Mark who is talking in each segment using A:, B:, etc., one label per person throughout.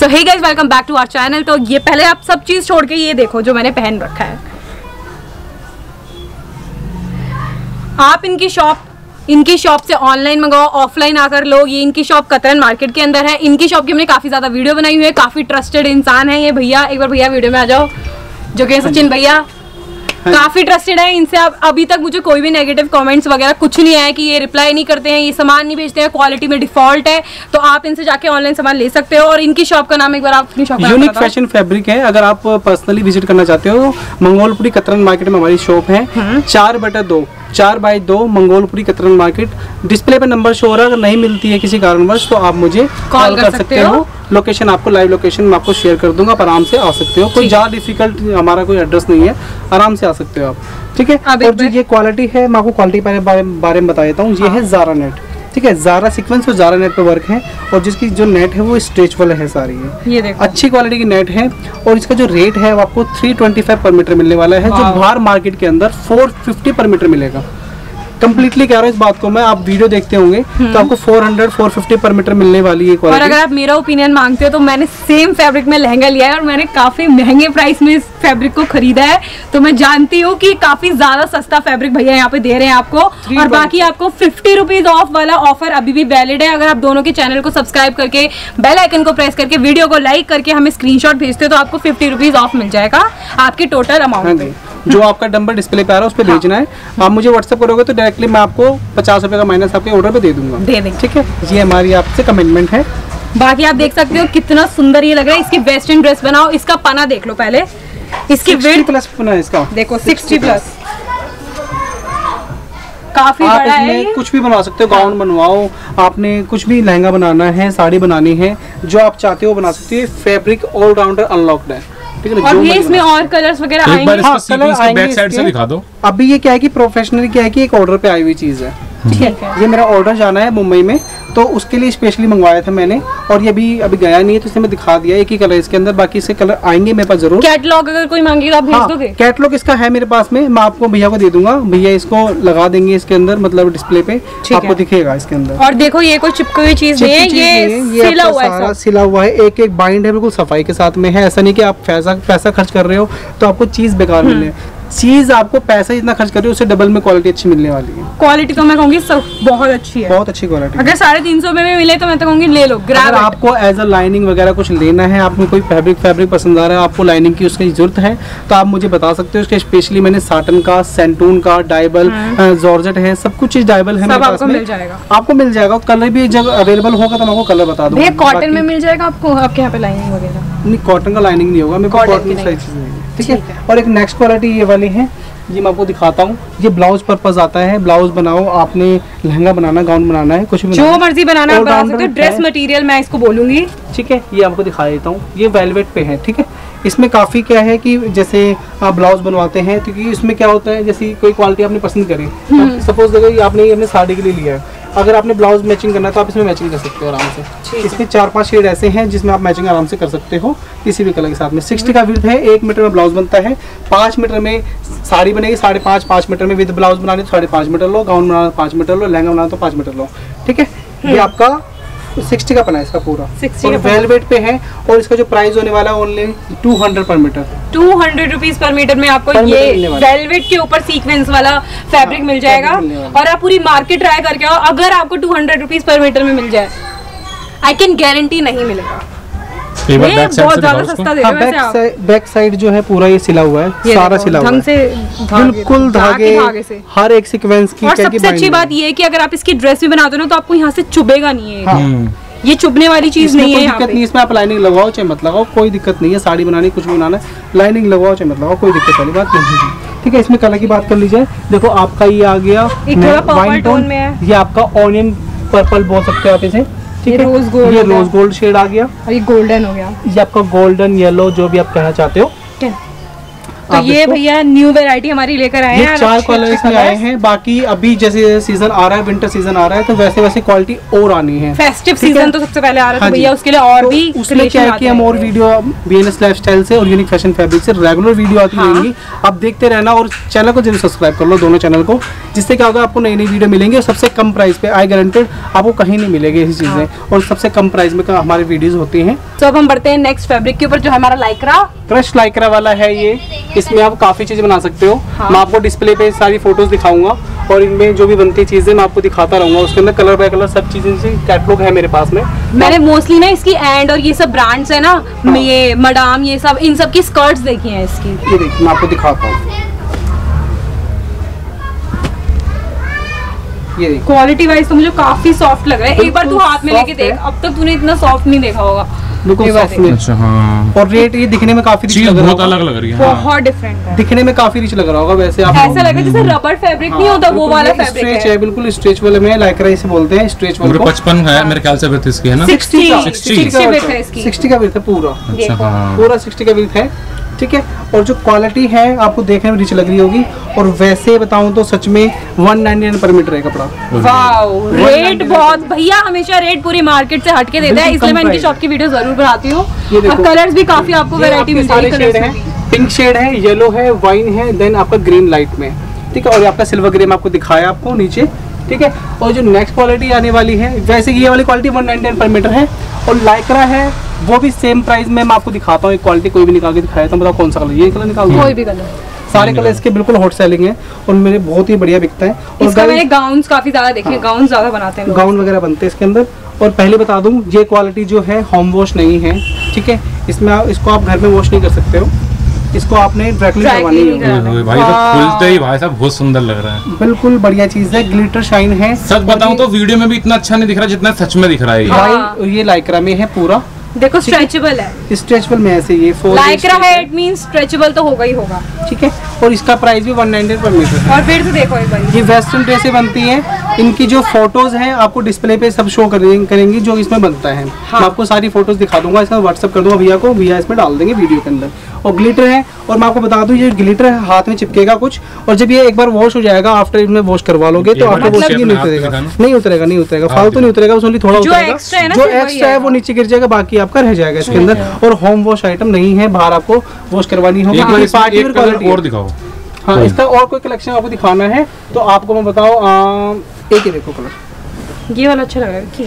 A: So hey guys, welcome back to our channel. तो ये पहले आप सब चीज छोड़ के ये देखो जो मैंने पहन रखा है। आप इनकी शॉप से ऑनलाइन मंगाओ, ऑफलाइन आकर लो। ये इनकी शॉप कतरन मार्केट के अंदर है। इनकी शॉप की हमने काफी ज्यादा वीडियो बनाई हुई है। काफी ट्रस्टेड इंसान है ये भैया। एक बार भैया वीडियो में आ जाओ, जो कि सचिन भैया काफी ट्रस्टेड है। इनसे अभी तक मुझे कोई भी नेगेटिव कमेंट्स वगैरह कुछ नहीं आया कि ये रिप्लाई नहीं करते हैं, ये सामान नहीं बेचते हैं, क्वालिटी में डिफॉल्ट है। तो आप इनसे जाके ऑनलाइन सामान ले सकते हो। और इनकी शॉप का नाम एक बार आप अपनी शॉप का
B: यूनिक फैशन फैब्रिक है। अगर आप पर्सनली विजिट करना चाहते हो, मंगोलपुरी कतरन मार्केट में हमारी शॉप है। 4/2 मंगोलपुरी कतरन मार्केट। डिस्प्ले पे नंबर शो हो रहा है, अगर नहीं मिलती है किसी कारणवश तो आप मुझे कॉल कर सकते हो। लोकेशन आपको लाइव लोकेशन मैं आपको शेयर कर दूंगा, आप आराम से आ सकते हो। कोई ज़्यादा डिफिकल्ट हमारा कोई एड्रेस नहीं है, आराम से आ सकते हो आप। ठीक है। और जो ये क्वालिटी है, मैं आपको क्वालिटी के बारे में बता देता हूँ। ये है ज़ारा नेट। ठीक है, ज़ारा सीक्वेंस और ज़ारा नेट पे वर्क है। और जिसकी जो नेट है वो स्ट्रेचबल है सारी है। ये देखो अच्छी क्वालिटी की नेट है। और इसका जो रेट है वो आपको 325 पर मीटर मिलने वाला है, जो बाहर मार्केट के अंदर 450 पर मीटर मिलेगा। कंप्लीटली कह रहा हूँ इस बात को मैं, आप वीडियो देखते होंगे तो आपको 400-450 पर मीटर मिलने वाली है क्वालिटी।
A: और अगर आप मेरा ओपिनियन मांगते हो तो मैंने सेम फैब्रिक में लहंगा लिया है और मैंने काफी महंगे प्राइस में इस फैब्रिक को खरीदा है। तो मैं जानती हूँ कि काफी ज्यादा सस्ता फैब्रिक भैया यहाँ पे दे रहे हैं आपको। और बाकी आपको 50 रुपीज ऑफ वाला ऑफर अभी भी वैलिड है। अगर आप दोनों के चैनल को सब्सक्राइब करके बेल आइकन को प्रेस करके वीडियो को लाइक करके हमें स्क्रीनशॉट भेजते हो तो आपको 50 रुपीज ऑफ मिल जाएगा आपके टोटल अमाउंट पे।
B: जो आपका नंबर डिस्प्ले पे आ रहा है उस पर भेजना है। आप मुझे व्हाट्सएप करोगे तो डायरेक्टली मैं आपको 50 रुपए का माइनस आपके ऑर्डर पे दे दूंगा। ठीक है, ये हमारी आपसे कमिटमेंट है।
A: बाकी आप देख सकते हो कितना सुंदर ये लग रहा है। इसकी वेस्टर्न ड्रेस बनाओ, इसका पना देख लो पहले। इसकी
B: 60+ पना है इसका,
A: देखो 60+। काफी
B: आप
A: बड़ा
B: इसमें
A: है।
B: कुछ भी बनवा सकते हो। गाउन बनवाओ, आपने कुछ भी लहंगा बनाना है, साड़ी बनानी है, जो आप चाहते हो बना सकते हो। फैब्रिक ऑलराउंडर अनलॉक्ड है।
A: और ये इसमें और कलर्स वगैरह आएंगे।
B: हाँ, कलर आएंगे। बैक साइड से दिखा दो। अभी ये क्या है कि प्रोफेशनली क्या है कि एक ऑर्डर पे आई हुई चीज है। ठीक है, ये मेरा ऑर्डर जाना है मुंबई में, तो उसके लिए स्पेशली मंगवाया था मैंने। और ये अभी गया नहीं है तो इसे मैं दिखा दिया। एक ही कलर इसके अंदर, बाकी इसके कलर आएंगे मेरे पास जरूर।
A: कैटलॉग अगर कोई मांगेगा आप भेज दोगे?
B: कैटलॉग इसका है मेरे पास में, मैं आपको भैया को दे दूंगा। भैया इसको लगा देंगे इसके अंदर, मतलब डिस्प्ले पे आपको दिखेगा इसके अंदर।
A: और देखो ये कोई चिपकी हुई चीज नहीं है, ये सिला हुआ है,
B: सिला हुआ है। एक बाइंड है, बिल्कुल सफाई के साथ में है। ऐसा नहीं कि आप पैसा खर्च कर रहे हो तो आपको चीज बेकार मिले। चीज आपको पैसा जितना खर्च कर रहे हो उससे डबल में क्वालिटी अच्छी मिलने वाली है।
A: क्वालिटी तो मैं कहूँगी सब बहुत अच्छी है,
B: बहुत अच्छी क्वालिटी।
A: अगर 350 में मिले तो मैं तो कहूँगी ले लो।
B: अगर आपको एज अ लाइनिंग वगैरह कुछ लेना है, आपको कोई फैब्रिक पसंद आ रहा है, आपको लाइनिंग की उसकी जरूरत है तो आप मुझे बता सकते हो। उसके स्पेशली मैंने साटन का, सेंटून का, डाइबल, जॉर्जेट है, सब कुछ चीज डाइबल है मेरे पास में। आपको मिल जाएगा। कलर भी जब अवेलेबल होगा तो मैं आपको कलर बता दूंगा।
A: कॉटन में मिल जाएगा आपको, आपके यहाँ पे लाइनिंग वगैरह?
B: नहीं, कॉटन का लाइनिंग नहीं होगा मेरे को, कॉटन साइज चाहिए। ठीक है। और एक नेक्स्ट क्वालिटी ये वाली है, ये मैं आपको दिखाता हूँ। ये ब्लाउज पर्पस आता है। ब्लाउज बनाओ, आपने लहंगा बनाना, गाउन बनाना है, कुछ भी
A: जो मर्जी बनाना है बना सकते हो। ड्रेस मटेरियल मैं इसको बोलूंगी।
B: ठीक है, ये आपको दिखा देता हूँ। ये वेलवेट पे है। ठीक है, इसमें काफ़ी क्या है कि जैसे आप ब्लाउज बनवाते हैं, क्योंकि इसमें क्या होता है, जैसे कोई क्वालिटी आपने पसंद करी, सपोज देखो आपने ये अपने साड़ी के लिए लिया है, अगर आपने ब्लाउज मैचिंग करना है तो आप इसमें मैचिंग कर सकते हो आराम से। इसमें 4-5 शेड ऐसे हैं जिसमें आप मैचिंग आराम से कर सकते हो किसी भी कलर के साथ में। 60 का विड्थ है, 1 मीटर में ब्लाउज बनता है। 5 मीटर में साड़ी बनेगी, 5.5 मीटर में विद ब्लाउज बनाने तो 5.5 मीटर लो, गाउन बनाना 5 मीटर लो, लहंगा बनाना तो 5 मीटर लो। ठीक है, ये आपका 60 का पना है इसका पूरा, और वेलवेट पे है। और इसका जो प्राइस होने वाला है ओनली 200 पर मीटर।
A: 200 रुपीज पर मीटर में आपको ये वेलवेट के ऊपर सीक्वेंस वाला फैब्रिक मिल जाएगा। और आप पूरी मार्केट ट्राई करके आओ, अगर आपको 200 रुपीज पर मीटर में मिल जाए, आई कैन गारंटी नहीं मिलेगा। बहुत ज्यादा सस्ता दे रहे हैं।
B: बैक साइड जो है पूरा ये सिला हुआ है, सारा सिला हुआ है, बिल्कुल धागे से, हर एक सीक्वेंस की।
A: और सबसे अच्छी बात ये है कि अगर आप इसकी ड्रेस भी बनाते हो ना तो आपको यहाँ से चुभेगा नहीं है। ये चुभने वाली चीज नहीं है।
B: दिक्कत नहीं, इसमें आप लाइनिंग लगाओ चाहे मत लगाओ, कोई दिक्कत नहीं है। साड़ी बनानी, कुछ भी बनाना, लाइनिंग लगाओ चाहे मत लगाओ, कोई दिक्कत वाली बात नहीं है। ठीक है, इसमें कलर की बात कर लीजिए। देखो आपका ये आ गया वाइन टोन में है, ये आपका ऑनियन पर्पल बोल सकते हो आप इसे। ठीक है, ये रोज गोल्ड शेड आ गया,
A: और ये गोल्डन हो गया,
B: ये आपका गोल्डन येलो, जो भी आप कहना चाहते हो।
A: तो ये भैया न्यू वेरायटी हमारी लेकर आए हैं।
B: ये 4 कलर्स में आए हैं। बाकी अभी जैसे सीजन आ रहा है, विंटर सीजन आ रहा है, तो वैसे वैसे क्वालिटी और आनी है।
A: फेस्टिव सीजन तो सबसे पहले आ रहा है, तो भैया उसके लिए और भी
B: उसमें क्या है कि हम और वीडियो BNS लाइफस्टाइल से और यूनिक फैशन फैब्रिक से रेगुलर वीडियो आती रहेंगी। आप देखते रहना और चैनल को जरूर सब्सक्राइब कर लो, दोनों चैनल को, जिससे क्या होगा आपको नई नई वीडियो मिलेंगी और सबसे कम प्राइस पे। आई गारंटेड आपको कहीं नहीं मिलेगी ऐसी चीजें, और सबसे कम प्राइस में हमारी वीडियोस होती हैं।
A: तो अब हम बढ़ते हैं नेक्स्ट फैब्रिक के ऊपर, जो हमारा लाइक्रा
B: क्रश लाइक्रा वाला है। ये इसमें आप काफी चीजें बना सकते हो। मैं आपको डिस्प्ले पे सारी फोटोज दिखाऊंगा और इनमें जो भी बनती चीजें मैं आपको दिखाता रहूंगा। उसके अंदर कलर बाय कलर सब चीजें से कैटलॉग है मेरे पास में।
A: मैंने मोस्टली ना इसकी एंड और ये सब ब्रांड्स है ना, ये मडाम, ये सब, इन सब की स्कर्ट्स देखी हैं इसकी।
B: ये देखिए मैं आपको दिखाता हूँ। ये
A: क्वालिटी वाइज तो मुझे काफी सॉफ्ट लग रहा है। एक बार तू हाथ में लेके देख, अब तक तूने इतना सॉफ्ट नहीं देखा होगा।
B: बिल्कुल सॉफ्ट में।
C: अच्छा हाँ।
B: और रेट ये दिखने में काफी रिच लग रहा है,
C: बहुत अलग लग रही है।
A: बहुत डिफरेंट है,
B: दिखने में काफी रिच लग रहा होगा। वैसे आप
A: ऐसा लग रहा है जैसे रबर फैब्रिक नहीं होता, वो वाला फैब्रिक
B: स्ट्रेच है, बिल्कुल स्ट्रेचेबल में लाइक्रा इसे बोलते हैं, स्ट्रेचेबल को।
C: 55 है मेरे ख्याल से विड्थ इसकी, है ना?
A: 60
B: का
A: विड्थ है इसकी।
B: 60 का विड्थ है पूरा।
C: अच्छा हाँ।
B: पूरा 60 का विड्थ है, ठीक है। और जो क्वालिटी है आपको देखने में रिच लग रही होगी। और वैसे बताऊं तो सच में 199 पर मीटर है कपड़ा।
A: वाओ, रेट बहुत, भैया हमेशा रेट पूरी मार्केट से हटके देता है, इसलिए मैं इनकी शॉप की वीडियो जरूर बनाती हूँ। और कलर्स भी काफी आपको वैरायटी मिल
B: सारे शेड है। पिंक शेड है, येलो है, वाइन है, देन आपका ग्रीन लाइट में, ठीक है। और आपका सिल्वर ग्रे में आपको दिखाया आपको नीचे, ठीक है। और जो नेक्स्ट क्वालिटी आने वाली है, वैसे ये वाली क्वालिटी 199 पर मीटर है। और लाइक्रा है वो भी सेम प्राइस में मैं आपको दिखाता हूँ। एक क्वालिटी कोई भी निकाल के दिखाया था, बताओ कौन सा कलर? ये कलर निकाल दो,
A: कोई भी कलर।
B: सारे कलर इसके बिल्कुल हॉट सेलिंग है और मेरे बहुत ही बढ़िया बिकता है। और
A: इसका मैंने गाउन्स काफी ज्यादा देखे, गाउन ज्यादा बनाते हैं,
B: गाउन वगैरह बनते हैं इसके अंदर। और पहले बता दूं, ये क्वालिटी जो है होम वॉश नहीं है, ठीक है। इसमें इसको आप घर में वॉश नहीं कर सकते हो, इसको आपने डायरेक्टली करवानी है।
C: भाई तो खुलते ही भाई साहब बहुत सुंदर लग रहा है,
B: बिल्कुल बढ़िया चीज है, ग्लिटर शाइन है।
C: सच बताऊं तो वीडियो में भी इतना अच्छा नहीं दिख रहा जितना सच में दिख रहा है।
A: हाँ।
B: ये लाइक्रा में है पूरा,
A: देखो स्ट्रेचेबल है,
B: स्ट्रेचेबल में ऐसे ये
A: लाइक्रा है, इट मींस स्ट्रेचेबल तो होगा ही होगा,
B: ठीक है। और इसका प्राइस भी 199 पर मीटर है।
A: और फिर से देखो एक बार,
B: ये वेस्टर्न ड्रेसें बनती हैं, इनकी जो फोटोज हैं आपको डिस्प्ले पे सब शो करेंगी जो इसमें बनता है।
A: हाँ।
B: मैं आपको सारी फोटोज दिखा दूंगा, इसका व्हाट्सअप कर दूंगा भैया को, भैया इसमें डाल देंगे वीडियो के अंदर। और ग्लिटर है, और मैं आपको बता दूं ये ग्लिटर है, हाथ में चिपकेगा कुछ, और जब ये एक बार वॉश हो जाएगा, आफ्टर इसमें वॉश करवा लोगे तो आपको वॉश नहीं उतरेगा, नहीं उतरेगा, फालतू नहीं उतरेगा, उसमें थोड़ा उतरेगा, जो एक्स्ट्रा है वो नीचे गिर जाएगा, बाकी आपका रह जाएगा इसके अंदर। और होम वॉश आइटम नहीं है, बाहर आपको वॉश करवानी होगी।
C: पार्टी वेयर क्वालिटी और दिखाओ।
B: हाँ, इसका और कोई कलेक्शन आपको दिखाना है तो आपको मैं बताओ, एक ही देखो कलर,
A: ये वाला अच्छा लग रहा है।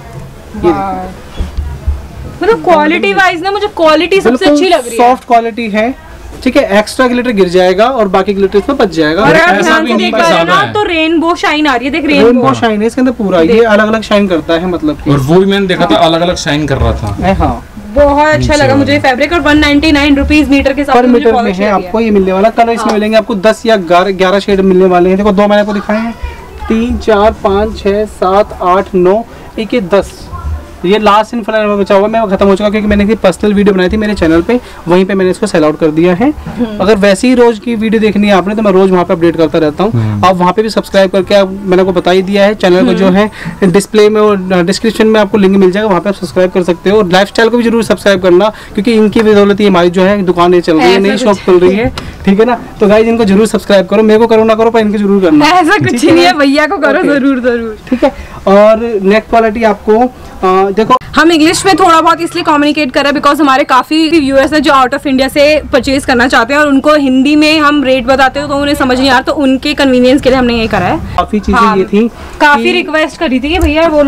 A: मतलब क्वालिटी वाइज ना मुझे क्वालिटी सबसे अच्छी लग रही है,
B: सॉफ्ट क्वालिटी है, ठीक है। एक्स्ट्रा ग्लिटर गिर जाएगा और बाकी ग्लिटर इसमें बच जाएगा।
A: और ऐसा भी नहीं ना, तो रेनबो शाइन आ रही है, देख
B: रेनबो शाइन है इसके अंदर पूरा, ये अलग अलग शाइन करता है, मतलब
C: और वो भी मैंने देखा था अलग अलग शाइन कर रहा था।
B: हाँ,
A: बहुत अच्छा लगा मुझे फैब्रिक। और 199 रुपीज मीटर के साथ
B: पर मीटर में है आपको ये मिलने वाला। कलर इसमें मिलेंगे आपको 10 या 11 शेड मिलने वाले हैं। देखो 2 मैंने आपको दिखाए हैं, 3 4 5 6 7 8 9 1 10। ये लास्ट इन फ्लावर में बचा हुआ, मैं खत्म हो चुका क्योंकि मैंने पर्सनल वीडियो बनाई थी मेरे चैनल पे, वहीं पे मैंने इसको सेल आउट कर दिया है। अगर वैसे ही रोज की वीडियो देखनी है आपने तो मैं रोज वहाँ पे अपडेट करता रहता हूँ। आप वहाँ पे भी सब्सक्राइब करके, आप मैंने को बता ही दिया है, चैनल को जो है डिस्प्ले में और डिस्क्रिप्शन में आपको लिंक मिल जाएगा, वहाँ पे आप सब्सक्राइब कर सकते हो। और लाइफस्टाइल को भी जरूर सब्सक्राइब करना, क्योंकि इनकी बदौलत ही हमारी जो है दुकानें चल रही है, नई शॉप खुल रही है, ठीक है ना। तो गाइस इनको जरूर सब्सक्राइब करो, मेरे को करो ना करो पर इनको जरूर करना,
A: ऐसा कुछ नहीं है, भैया को करो जरूर,
B: ठीक है। और नेक्स्ट क्वालिटी आपको देखो,
A: हम इंग्लिश में थोड़ा बहुत इसलिए कम्युनिकेट कर रहे हैं बिकॉज हमारे काफी व्यूअर्स हैं जो आउट ऑफ इंडिया से परचेज करना चाहते हैं और उनको हिंदी में हम रेट बताते हो तो उन्हें समझ नहीं आ रहा, तो उनके कन्वीनियंस के लिए हमने ये करा है।
B: काफी चीजें ये थी,
A: काफी रिक्वेस्ट करी थी कि भैया वो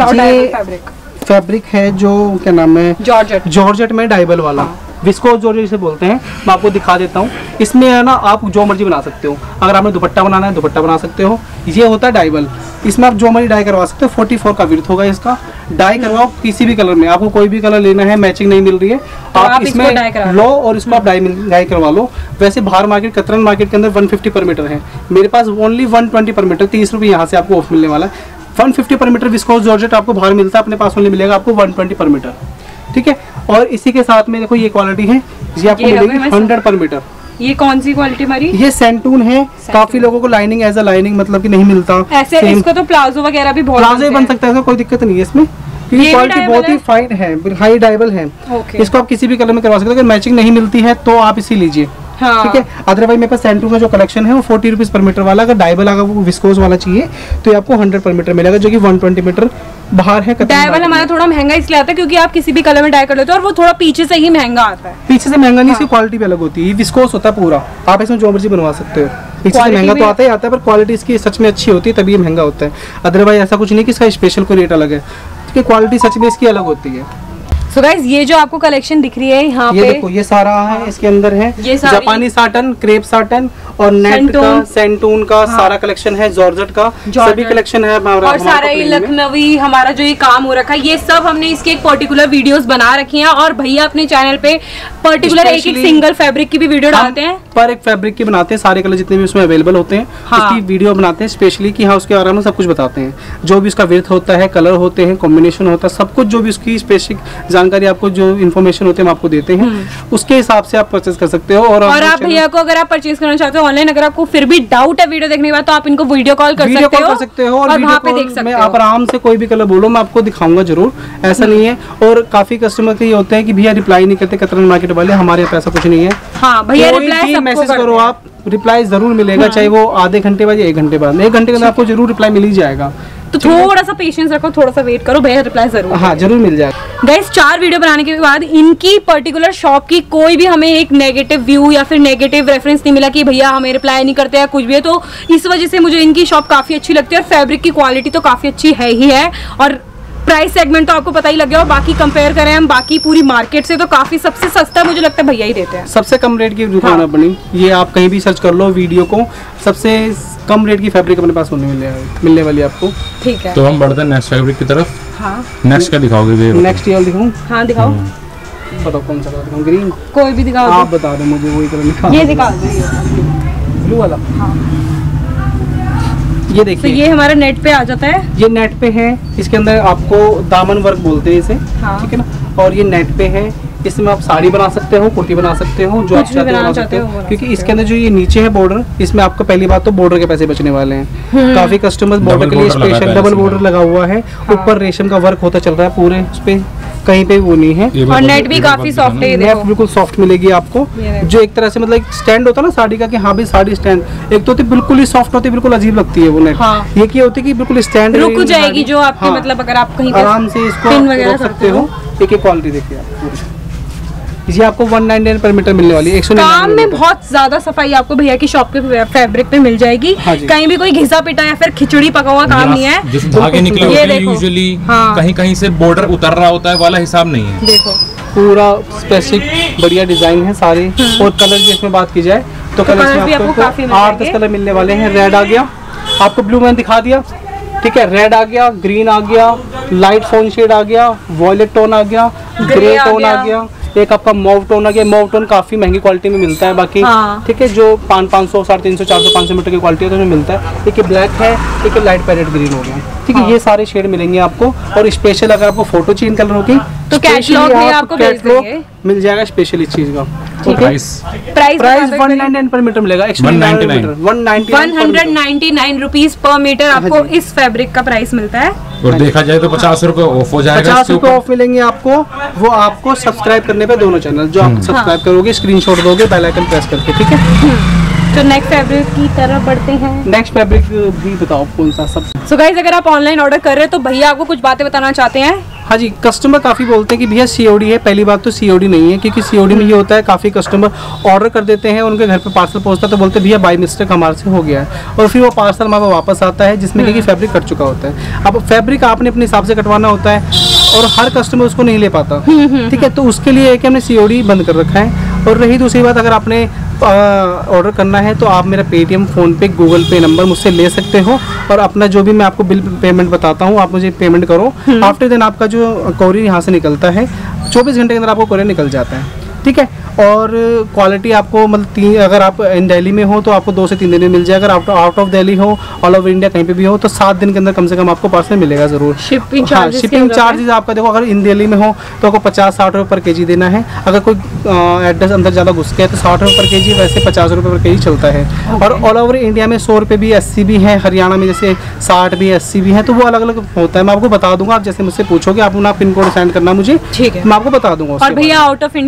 B: फैब्रिक है जो क्या नाम है, जॉर्जेट में डाइबल वाला, विस्कोस जॉर्जेट से बोलते हैं। मैं आपको दिखा देता हूँ, इसमें है ना आप जो मर्जी बना सकते हो। अगर आपने दुपट्टा बनाना है दुपट्टा बना सकते हो। ये होता है डाइबल, इसमें आप जो मर्जी डाई करवा सकते हो। 44 का विड्थ होगा इसका, डाई करवाओ किसी भी कलर में, आपको कोई भी कलर लेना है, मैचिंग नहीं मिल रही है तो आप इसमें लो और इसको आप डाई करवा लो। वैसे बाहर मार्केट, कतरन मार्केट के अंदर 150 पर मीटर है, मेरे पास ओनली 120 पर मीटर, 30 रुपये यहाँ से आपको ऑफ मिलने वाला है। 150 पर मीटर विस्कोस जॉर्जेट आपको बाहर मिलता है, अपने पास ओनली मिलेगा आपको 120 पर मीटर, ठीक है। और इसी के साथ में देखो ये क्वालिटी है, ये आपको मिलेगी 100 पर मीटर।
A: ये कौन सी क्वालिटी हमारी? ये
B: सेंटून है। काफी लोगों को लाइनिंग एज अ लाइनिंग मतलब कि नहीं मिलता
A: ऐसे, इसको तो प्लाजो वगैरह भी बहुत
B: प्लाजो बन सकता है, कोई दिक्कत नहीं है इसमें, क्योंकि क्वालिटी बहुत ही फाइन है, हाई डाइबल है। इसको आप किसी भी कलर में करवा सकते हो, अगर मैचिंग नहीं मिलती है तो आप इसी लीजिए,
A: हाँ।
B: ठीक है। अदरवाइज मेरे पास सेंटू का जो कलेक्शन है वो 40 रुपीज पर मीटर वाला, अगर डायबल अगर वो विस्कोस वाला चाहिए तो ये आपको 100 पर मीटर मिलेगा, जो कि 120 मीटर बाहर है।
A: डायबल हमारा थोड़ा महंगा इसलिए आता है क्योंकि आप किसी भी कलर में डाई कर लेते हो और वो थोड़ा पीछे से ही महंगा आता है।
B: पीछे से महंगा नहीं, इसकी क्वालिटी भी अलग होती है। ये विस्कोस होता है पूरा, आप इसमें जो मर्जी बनवा सकते हो। पीछे से महंगा तो आता ही आता है, पर क्वालिटी इसकी सच में अच्छी होती है तभी ये महंगा होता है। अदरवाइज ऐसा कुछ नहीं कि इसका स्पेशल कोई रेट अलग है, क्योंकि क्वालिटी सच में इसकी अलग होती है।
A: सो गाइस, ये जो आपको कलेक्शन दिख रही है यहाँ
B: ये
A: पे,
B: देखो ये सारा है, इसके अंदर है
A: ये
B: जापानी साटन, क्रेप साटन और नेट का, सेंटून का सारा कलेक्शन है, जॉर्जेट का सभी कलेक्शन है हमारा।
A: और सारा ये लखनवी हमारा जो ये काम हो रखा है, ये सब हमने इसके एक पर्टिकुलर वीडियोस बना रखी हैं और भैया अपने चैनल पे पर्टिकुलर एक सिंगल फैब्रिक की भी वीडियो डालते हैं,
B: पर एक फैब्रिक की बनाते हैं, सारे कलर जितने भी उसमें अवेलेबल होते हैं उसकी वीडियो बनाते हैं स्पेशली, कि हाँ उसके बारे में सब कुछ बताते हैं, जो भी उसका विड्थ होता है, कलर होते हैं, कॉम्बिनेशन होता है, सब कुछ जो भी उसकी स्पेसिफिक जानकारी आपको जो इन्फॉर्मेशन होते हैं हम आपको देते हैं, उसके हिसाब से आप परचेज कर सकते हो। और
A: आप भैया को अगर आप परचेज करना चाहते हो ऑनलाइन, अगर आपको फिर भी डाउट है वीडियो देखने के बाद, तो आप इनको वीडियो कॉल कर सकते हो और वहाँ पे देख सकते हो।
B: आप आराम से कोई भी कलर बोलो, मैं आपको दिखाऊंगा जरूर, ऐसा नहीं है। और काफी कस्टमर के ये होते हैं कि भैया रिप्लाई नहीं करते कतरन मार्केट वाले, हमारे यहाँ ऐसा कुछ नहीं है।
A: हाँ भैया, रिप्लाई
B: मैसेज करो आप, रिप्लाई जरूर मिलेगा, चाहे वो आधे घंटे बाद या 1 घंटे बाद, 1 घंटे के अंदर आपको जरूर रिप्लाई मिल ही जाएगा।
A: तो थोड़ा सा पेशेंस रखो, थोड़ा सा वेट करो, भैया रिप्लाई जरूर,
B: हाँ जरूर मिल जाएगा।
A: गाइस, 4 वीडियो बनाने के बाद इनकी पर्टिकुलर शॉप की कोई भी हमें एक नेगेटिव व्यू या फिर नेगेटिव रेफरेंस नहीं मिला कि भैया हमें रिप्लाई नहीं करते या कुछ भी है। तो इस वजह से मुझे इनकी शॉप काफी अच्छी लगती है और फैब्रिक की क्वालिटी तो काफी अच्छी है ही है, और प्राइस सेगमेंट तो आपको पता ही लग गया। और बाकी कंपेयर करें हम बाकी पूरी मार्केट से, तो काफी सबसे सस्ता मुझे लगता है भैया ही देते हैं,
B: सबसे कम रेट की दुकान अपनी। ये आप कहीं भी सर्च कर लो वीडियो को, सबसे कम रेट की फैब्रिक अपने पास मिलने वाली आपको।
A: ठीक है,
C: तो हम बढ़ते हैं नेक्स्ट फैब्रिक की तरफ।
A: हाँ,
C: नेक्स्ट क्या दिखाओगे भैया?
B: नेक्स्ट ये दिखाऊं?
A: हाँ दिखाओ,
B: बताओ कौन सा कलर दिखाऊं? ग्रीन,
A: कोई भी दिखाओ,
B: आप बता दो मुझे, वही कलर दिखाओ।
A: ये दिखा दो,
B: ब्लू वाला।
A: हाँ।
B: ये देखिए,
A: तो ये हमारा नेट पे आ जाता है,
B: ये नेट पे है, इसके अंदर आपको दामन वर्क बोलते हैं इसे,
A: हाँ।
B: ठीक है ना। और ये नेट पे है, इसमें आप साड़ी बना सकते हो, कुर्ती बना सकते हो, जो आप चाहते हो बना सकते हो, क्योंकि इसके अंदर जो ये नीचे है बॉर्डर, इसमें आपको पहली बात तो बॉर्डर के पैसे बचने वाले हैं। काफी कस्टमर्स बॉर्डर के लिए स्पेशल डबल बॉर्डर लगा हुआ है, ऊपर रेशम का वर्क होता चल रहा है पूरे उस पे, कहीं पे वो नहीं है।
A: और नेट भी काफी सॉफ्ट है,
B: नेट बिल्कुल सॉफ्ट मिलेगी आपको, जो एक तरह से मतलब स्टैंड होता है ना साड़ी का, कि हाँ भाई साड़ी स्टैंड, एक तो होती बिल्कुल ही सॉफ्ट होती है, बिल्कुल अजीब लगती है वो नेट।
A: हाँ।
B: ये क्या होती है कि बिल्कुल स्टैंड
A: रुक जाएगी, जो आपके
B: हाँ।
A: मतलब अगर आप कहीं
B: आराम से इसको
A: पिन वगैरह
B: रख सकते हो। एक क्वालिटी देखिए आप, ये आपको 199 पर मीटर मिलने वाली है।
A: काम में बहुत ज्यादा सफाई आपको भैया की शॉप के फैब्रिक पे मिल जाएगी।
B: हाँ,
A: कहीं भी कोई घिसा पिटा या फिर खिचड़ी पका हुआ काम नहीं है।
C: जिस धागे निकले होते हैं यूजुअली,
A: हाँ।
C: कहीं कहीं से बॉर्डर उतर रहा होता है वाला हिसाब नहीं है।
A: देखो
B: पूरा स्पेसिफिक बढ़िया डिजाइन है सारे। और कलर की इसमें बात की जाए तो कलर
A: भी आपको काफी
B: 8-10 कलर मिलने वाले हैं। रेड आ गया, आपको ब्लू मैंने दिखा दिया, ठीक है। रेड आ गया, ग्रीन आ गया, लाइट फोन शेड आ गया, वॉयलेट टोन आ गया, ग्रे टोन आ गया, एक आपका मॉव टोन आ गया। मॉव टोन काफी महंगी क्वालिटी में मिलता है बाकी,
A: हाँ।
B: ठीक है, जो 500, 350, 400, 500 मीटर की क्वालिटी है तो मिलता है। एक ब्लैक है, एक लाइट पैरेट ग्रीन हो गया, ठीक है। ये सारे शेड मिलेंगे आपको। और स्पेशल अगर आपको फोटो चाहिए कलर होगी
A: तो कैटलॉग भी आपको भेज देंगे,
B: मिल जाएगा स्पेशल इस चीज का।
C: प्राइस
B: 199 पर मीटर मिलेगा,
A: 199 रुपीज पर मीटर आपको इस फैब्रिक का प्राइस मिलता है।
C: और देखा जाए तो 50 रुपए ऑफ हो जाएगा,
B: 50 रुपए ऑफ मिलेंगे आपको। वो आपको सब्सक्राइब करने पे दोनों चैनल जो आप सब्सक्राइब करोगे, स्क्रीनशॉट दोगे बेल आइकन प्रेस करके, ठीक है।
A: तो नेक्स्ट फैब्रिक की तरफ बढ़ते हैं।
B: नेक्स्ट फैब्रिक भी बताओ कौन सा सब।
A: सो गाइस, अगर आप ऑनलाइन ऑर्डर कर रहे हो तो भैया आपको कुछ बातें बताना चाहते हैं।
B: हाँ जी, कस्टमर काफ़ी बोलते हैं कि भैया सीओडी है। पहली बात तो सीओडी नहीं है, क्योंकि सीओडी में ये होता है काफ़ी कस्टमर ऑर्डर कर देते हैं, उनके घर पे पार्सल पहुंचता है तो बोलते हैं भैया बाय मिस्टेक हमारे से हो गया है, और फिर वो पार्सल हमारे वापस आता है जिसमें कि फैब्रिक कट चुका होता है। अब फैब्रिक आपने अपने हिसाब से कटवाना होता है और हर कस्टमर उसको नहीं ले पाता, ठीक है। तो उसके लिए एक हमने सीओडी बंद कर रखा है। और रही दूसरी बात, अगर आपने ऑर्डर करना है तो आप मेरा Paytm, PhonePe, Google Pay number मुझसे ले सकते हो, और अपना जो भी मैं आपको बिल पेमेंट बताता हूँ आप मुझे पेमेंट करो। आफ्टर देन आपका जो कोरियर यहाँ से निकलता है 24 घंटे के अंदर आपको कोरियर निकल जाता है, ठीक है। और क्वालिटी आपको मतलब अगर आप इन दिल्ली में हो तो आपको 2 से 3 दिन में मिल जाएगा। अगर आउट ऑफ दिल्ली हो, ऑल ओवर इंडिया कहीं पे भी हो तो 7 दिन के अंदर कम से कम आपको पार्सल मिलेगा जरूर।
A: शिपिंग
B: चार्जेस आपका देखो, अगर इन दिल्ली में हो तो आपको 50-60 रुपये पर केजी देना है। अगर कोई एड्रेस अंदर ज़्यादा घुस गया तो 60 रुपये पर केजी, वैसे 50 रुपये पर केजी चलता है। और ऑल ओवर इंडिया में 100 रुपये भी, 80 भी है, हरियाणा में जैसे 60 भी, 80 भी है, तो वो अलग अलग होता है। मैं आपको बता दूंगा, आप जैसे मुझसे पूछोगे आप अपना पिन कोड सेंड करना मुझे,
A: ठीक है,
B: मैं आपको बता दूंगा।
A: और भैया आउट ऑफ इंडिया भी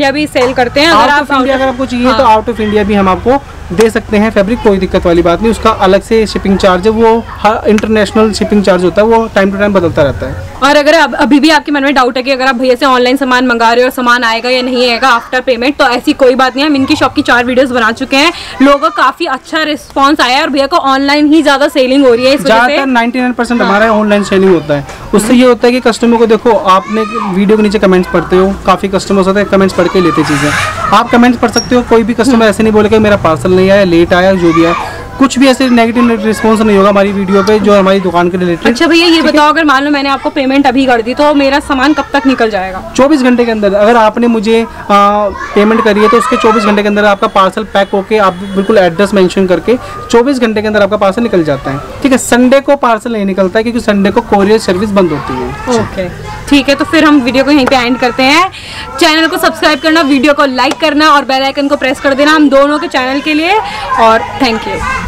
A: सेल करते हैं।
B: अगर आपको चाहिए तो आउट ऑफ इंडिया भी हम आपको दे सकते हैं फैब्रिक, कोई दिक्कत वाली बात नहीं। उसका अलग से शिपिंग चार्ज है, वो हर इंटरनेशनल शिपिंग चार्ज होता है, वो टाइम टू टाइम बदलता रहता है।
A: और अगर अभी भी आपके मन में डाउट है कि अगर आप भैया से ऑनलाइन सामान मंगा रहे हो और सामान आएगा या नहीं आएगा आफ्टर पेमेंट, तो ऐसी कोई बात नहीं है। हम इनकी शॉप की 4 वीडियोस बना चुके हैं, लोगों का काफी अच्छा रिस्पांस आया है और भैया को ऑनलाइन ही ज्यादा सेलिंग हो रही है। इस वजह से
B: 99% हमारा ऑनलाइन सेलिंग होता है। उससे ये होता है कि कस्टमर को, देखो आपने वीडियो के नीचे कमेंट्स पढ़ते हो, काफी कस्टमर्स होते हैं कमेंट्स पढ़ के लेते चीजें, आप कमेंट्स पढ़ सकते हो। कोई भी कस्टमर ऐसे नहीं बोलेगा मेरा पार्सल नहीं आया, लेट आया, जो भी है, कुछ भी ऐसे नेगेटिव रिस्पॉन्स नहीं होगा हमारी वीडियो पे जो हमारी दुकान के रिलेटेड।
A: अच्छा भैया ये बताओ, अगर मान लो मैंने आपको पेमेंट अभी कर दी तो मेरा सामान कब तक निकल जाएगा?
B: 24 घंटे के अंदर। अगर आपने मुझे पेमेंट करी है तो उसके 24 घंटे के अंदर आपका पार्सल पैक होके, आप बिल्कुल एड्रेस मेंशन करके 24 घंटे के अंदर आपका पार्सल निकल जाता है। ठीक है, संडे को पार्सल नहीं निकलता है क्योंकि संडे को कोरियर सर्विस बंद होती है।
A: ओके ठीक है, तो फिर हम वीडियो को यहीं पे एंड करते हैं। चैनल को सब्सक्राइब करना, वीडियो को लाइक करना और बेल आइकन को प्रेस कर देना हम दोनों के चैनल के लिए। और थैंक यू।